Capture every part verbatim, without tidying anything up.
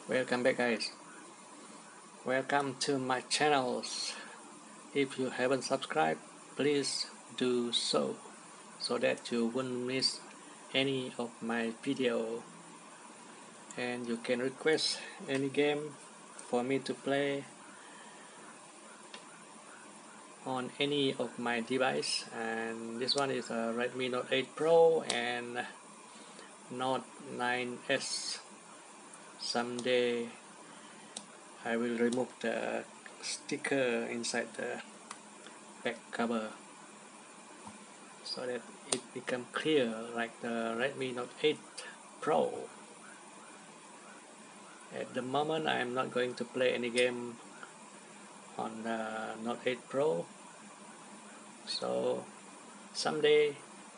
Welcome back, guys. Welcome to my channel. If you haven't subscribed, please do so so that you won't miss any of my video, and you can request any game for me to play on any of my device. And this one is a Redmi Note eight Pro and Note nine S. Someday I will remove the sticker inside the back cover so that it become clear like the Redmi Note eight Pro. At the moment I am not going to play any game on the Note eight Pro, so someday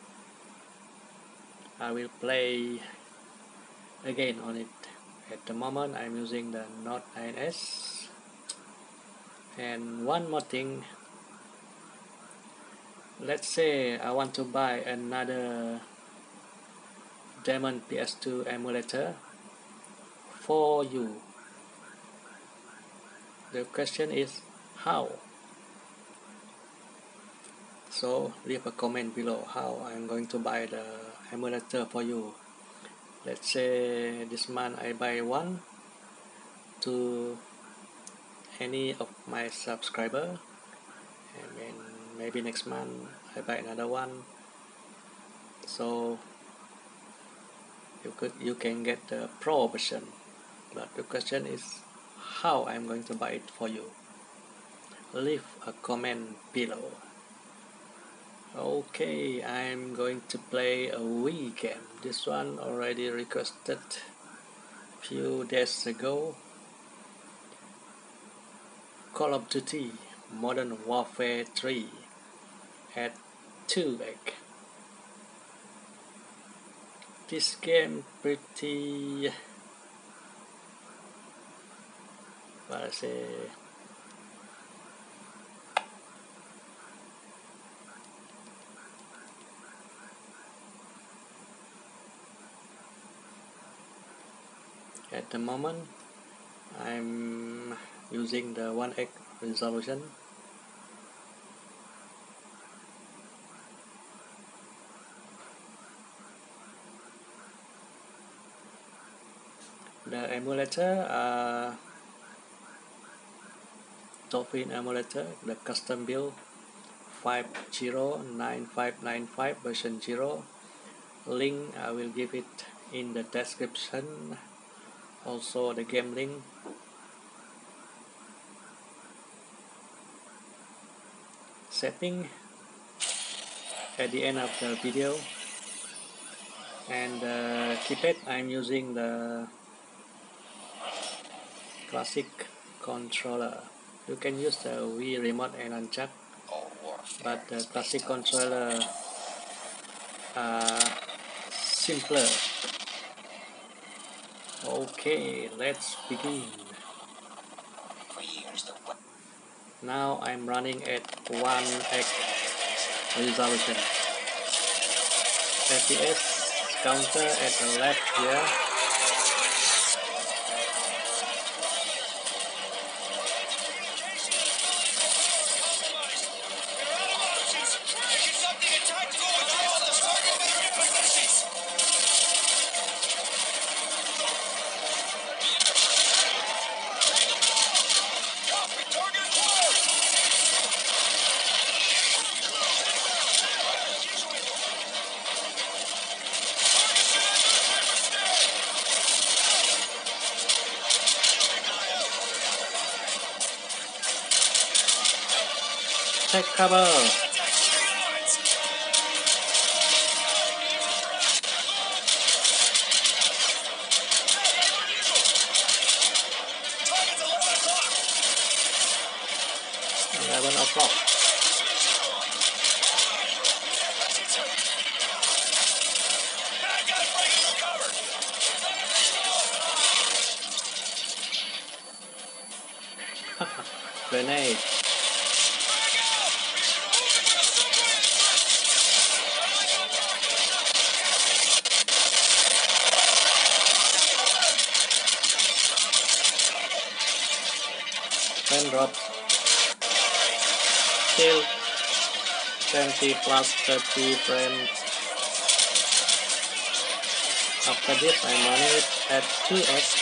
I will play again on it. At the moment I'm using the Note nine S. And one more thing, let's say I want to buy another Demon P S two emulator for you. The question is how? So leave a comment below how I'm going to buy the emulator for you. Let's say this month I buy one to any of my subscriber, and then maybe next month I buy another one, so you could you can get the pro version. But the question is how I'm going to buy it for you. Leave a comment below. Okay, I'm going to play a Wii game. This one already requested few days ago. Call of Duty Modern Warfare three at two egg. This game pretty, what I say, at the moment I'm using the one X resolution. The emulator, uh, Dolphin emulator, the custom build five zero nine five nine five version zero. Link I will give it in the description. Also the game link. Setting at the end of the video. And the keypad, I'm using the classic controller. You can use the Wii remote and nunchuck, but the classic controller are simpler. Okay, let's begin. Now I'm running at one X resolution. F P S counter at the left here. Take cover. Eleven o'clock. Grenade. frame drop. Still twenty plus thirty frames. After this, I'm running it at two x.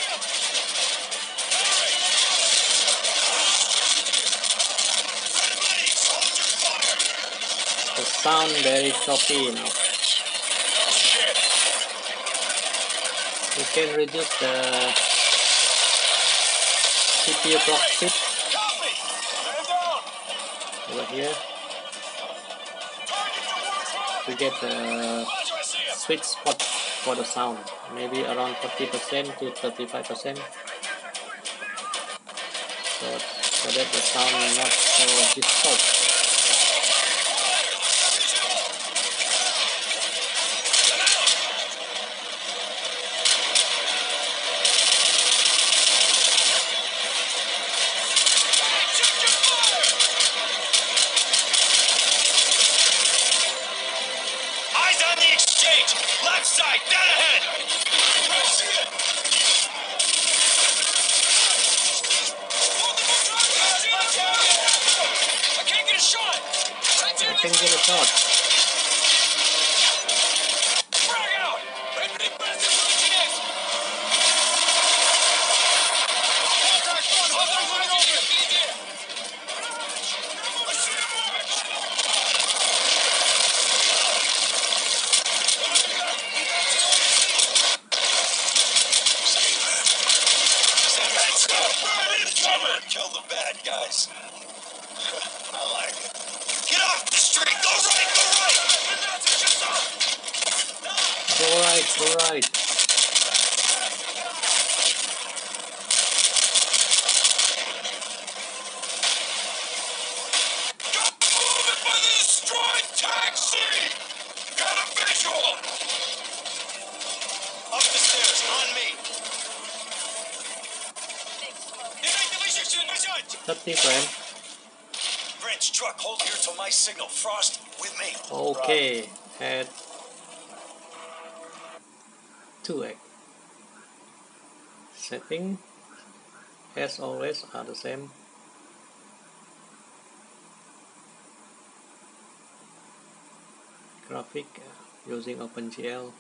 The sound very choppy now. You can reduce the C P U clock speed over here to get the sweet spot for the sound, maybe around forty percent to thirty-five percent, so, so that the sound not so distorted. Left side, dead ahead! I can't get a shot! I can get a shot. Frag out! Kill the bad guys. I like it. Get off the street! Go right! Go right! Go right, go right. Go moving by the destroyed taxi! Got a visual! Up the stairs, on me. thirty frames. French truck, hold here till my signal. Frost, with me. Okay, at two x. Setting, as always, are the same. Graphic using OpenGL.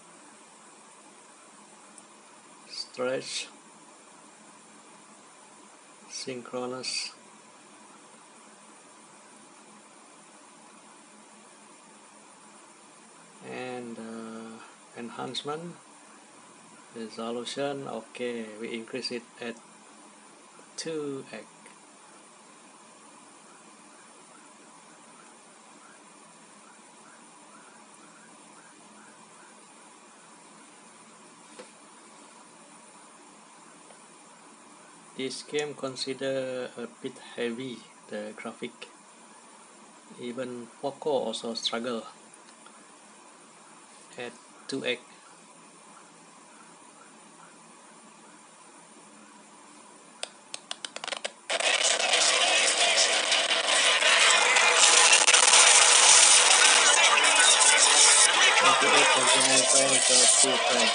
Stretch, synchronous, and uh, enhancement, resolution. Okay, we increase it at two x. This game consider a bit heavy, the graphic. Even Poco also struggle at two x. twenty-eight, twenty-nine frames, thirty frames.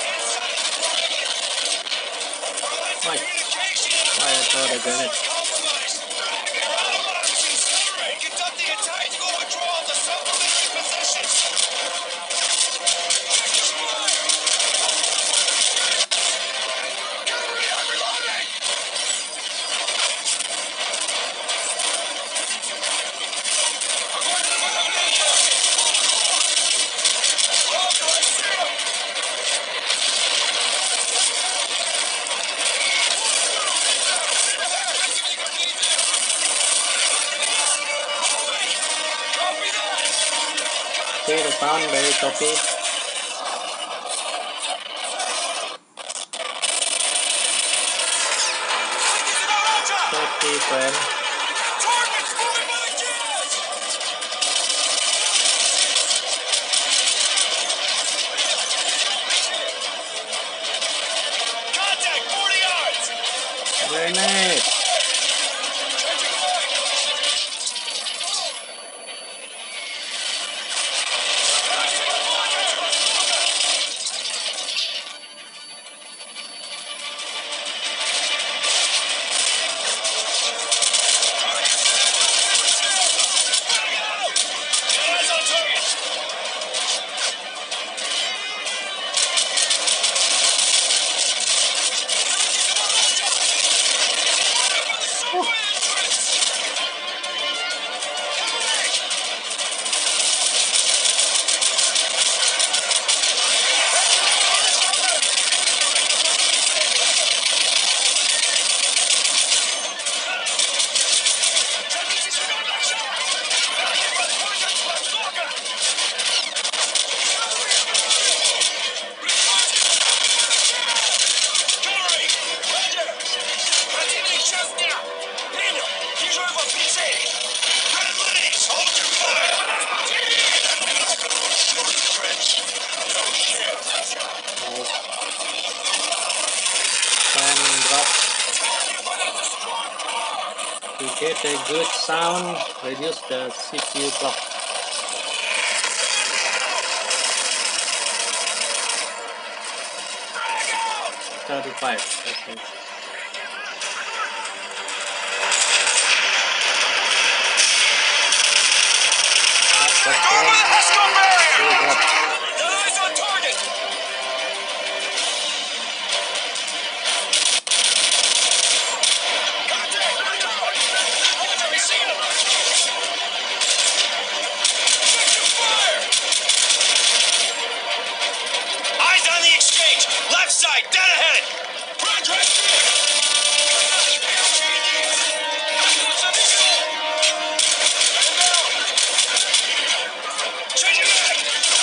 Why? Why I throw the grenade? Conduct the attack to go withdrawal to supplementary positions. See the sound very choppy. thirty frames. Target's moving by the gas! Contact, forty yards! Grenade! To get a good sound, reduce the C P U clock. thirty-five, okay. That's Go over the Briscoe barrier! the Got eyes on target! Contact! Military, see him! Section fire! Eyes on the exchange! Left side, dead ahead! Roger! Changing back!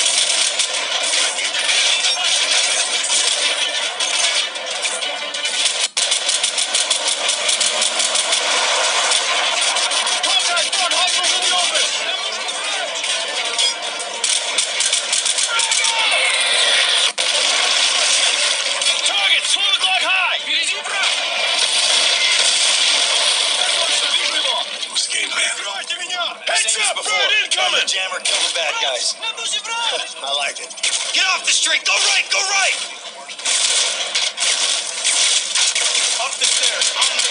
Contact front, hostiles in the open! Target, slow the Glock high! Впереди враг! Who's the game man? Heads up, bird incoming! Jammer, kill the bad guys. I like it. Get off the street! Go right! Go right! Up the stairs, on me.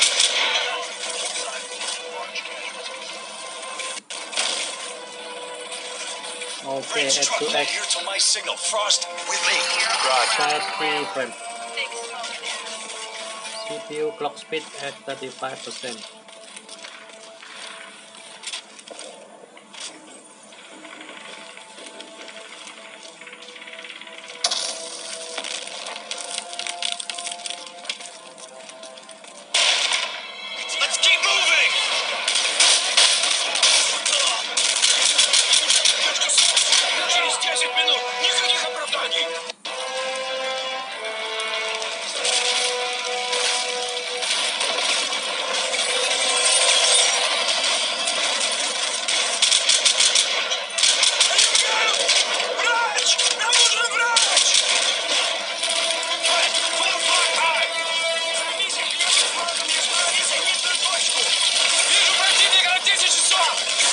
Okay, Range X truck, to hold X, here till my signal. Frost, with me. thirty frames. C P U clock speed at thirty-five percent. Let's keep moving! Через десять минут. Никаких оправданий. Врач! Нам нужен врач! Full block high! Займите левым флангом и установи зенитную точку! Вижу противника на десять часов!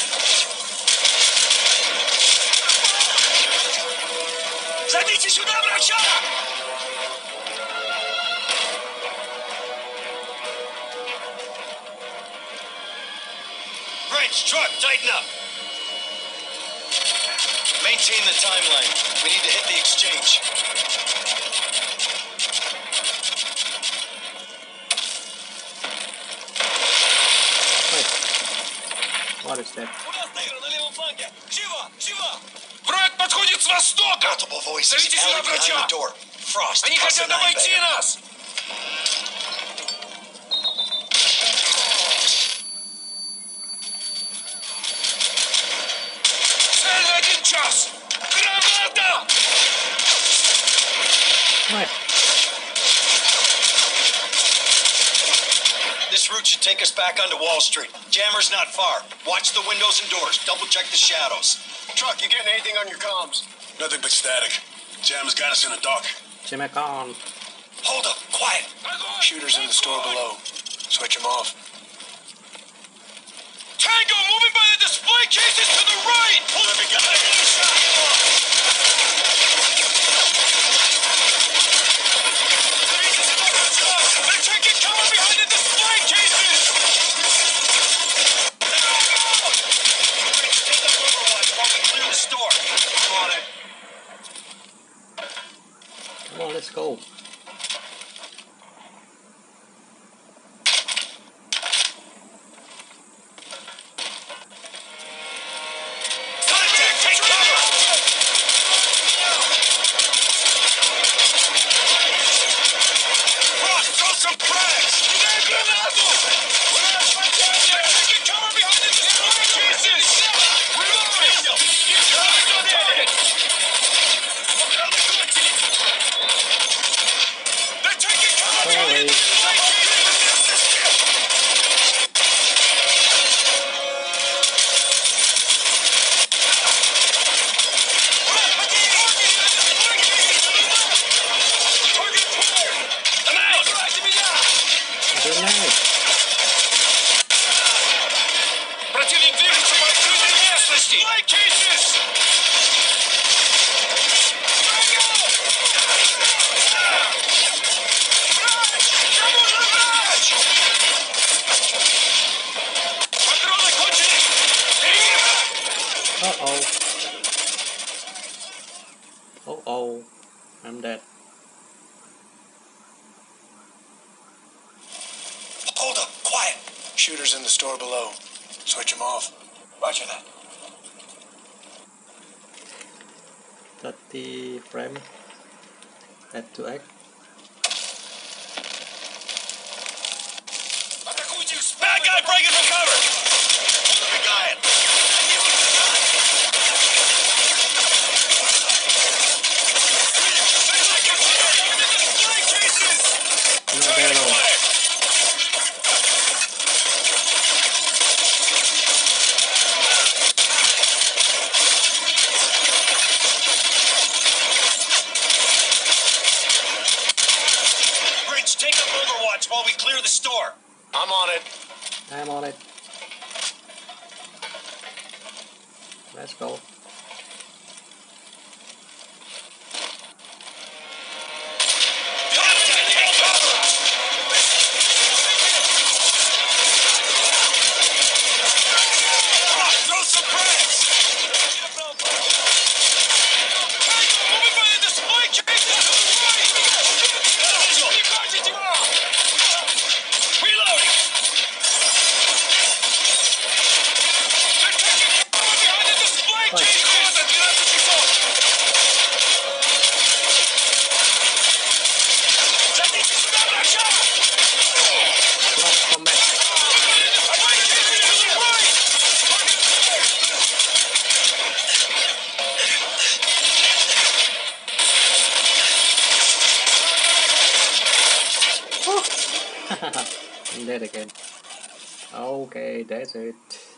Зовите сюда врача! Range, truck, tighten up! Maintain the timeline. We need to hit the exchange. Wait, what is that? У нас тигр на левом фланге! Живо! Живо! Враг подходит с востока! Multiple voices. Зовите сюда врача! Frost, они хотят обойти нас! Цель на один час! Граната! What? This route should take us back onto Wall Street. Jammer's not far. Watch the windows and doors. Double check the shadows. Truck, you getting anything on your comms? Nothing but static. Jam's got us in a dock. Jamacon. Hold up, quiet. Shooters in the store below. Switch them off. Tango moving by the display cases to the right! Hold up, you got it! They're taking cover behind the display cases! Take up overwatch while we clear the store. I'm on it. Come on, let's go. Contact, take cover! easy. Display cases. Uh-oh. Uh-oh. I'm dead. Hold up, quiet. Shooters in the store below. Switch them off. Roger that. thirty frame. Add to X. Bad guy breaking for cover. Big guy. No, there no. Bridge, take up Overwatch while we clear the store. I'm on it. I'm on it. Let's go. Throw some cracks. Moving by the display case to the right. Reloading. They're taking cover behind the display case. Last combat. I'm dead again. Okay, that's it.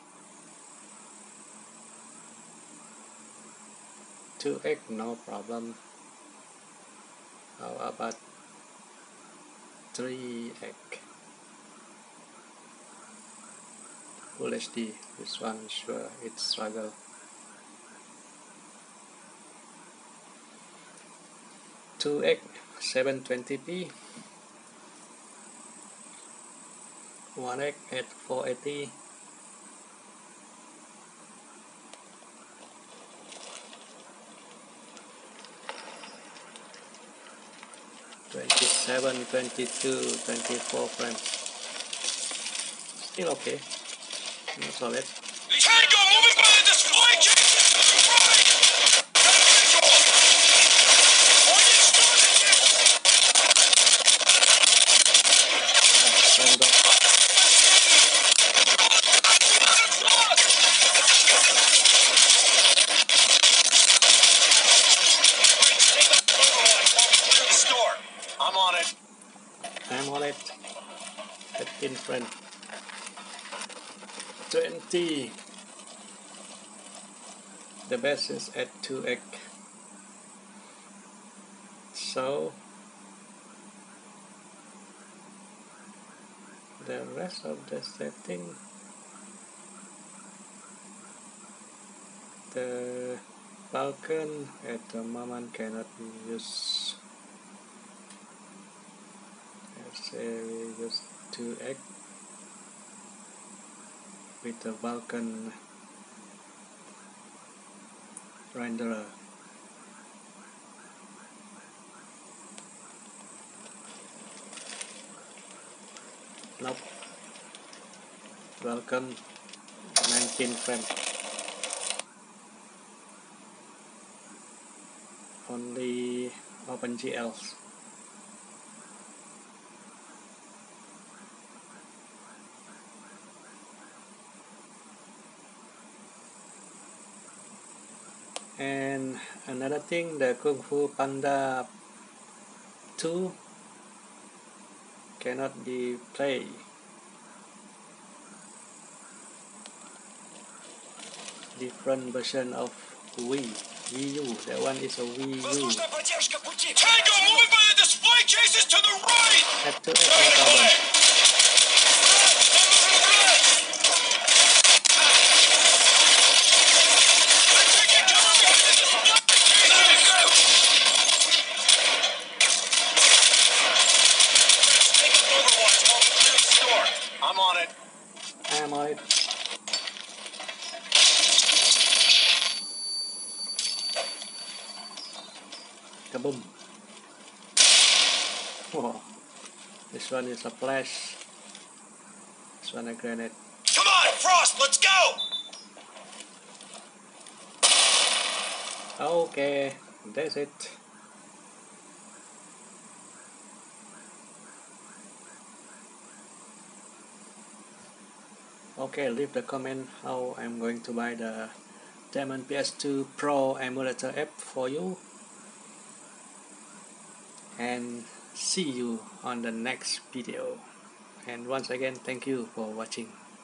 two X, no problem. How about three X? Full H D. This one, sure, it's struggle. two X, seven twenty p. one X at four eighty. twenty-seven, twenty-two, twenty-four frames. Still okay. Not solid. Tango moving by the display case. Right. Framed up. I'm on it. I'm on it. fifteen frame. twenty. The best is at two X. So the rest of the setting, the Falcon at the moment cannot be used. Let's say we use two X with the Vulkan renderer. Nope. Welcome. nineteen frame. Only OpenGL. And another thing, the Kung Fu Panda two cannot be played. Different version of Wii, Wii U. That one is a Wii U. Tango moving by the display cases to the right. Have to add no problem. I'm on it. I'm on it. Kaboom. Whoa. This one is a flash. This one a grenade. Come on, Frost, let's go! Okay, that's it. Okay, leave the comment how I'm going to buy the Diamond P S two Pro Emulator app for you. And see you on the next video. And once again, thank you for watching.